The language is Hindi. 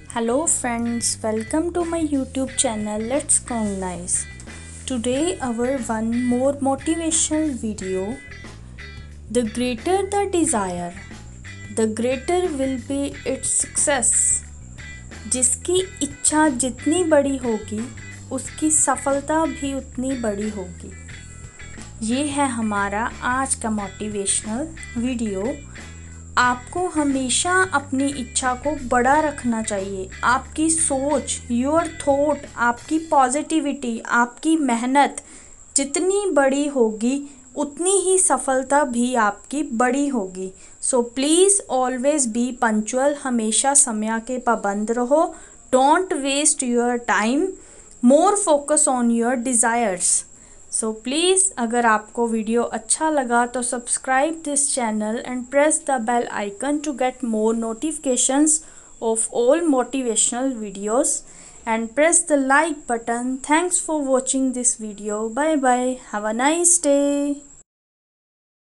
Hello friends, welcome to my YouTube channel Let's Cognize. Today our one more motivational video. The greater the desire, the greater will be its success. जिसकी इच्छा जितनी बड़ी होगी उसकी सफलता भी उतनी बड़ी होगी। ये है हमारा आज का मोटिवेशनल वीडियो। आपको हमेशा अपनी इच्छा को बड़ा रखना चाहिए। आपकी सोच, योर थॉट, आपकी पॉजिटिविटी, आपकी मेहनत जितनी बड़ी होगी उतनी ही सफलता भी आपकी बड़ी होगी। So please always be punctual, हमेशा समय के पाबंद रहो। Don't waste your time, more focus on your desires. So please अगर आपको वीडियो अच्छा लगा तो subscribe this channel and press the bell icon to get more notifications of all motivational videos and press the like button. Thanks for watching this video. Bye bye. Have a nice day.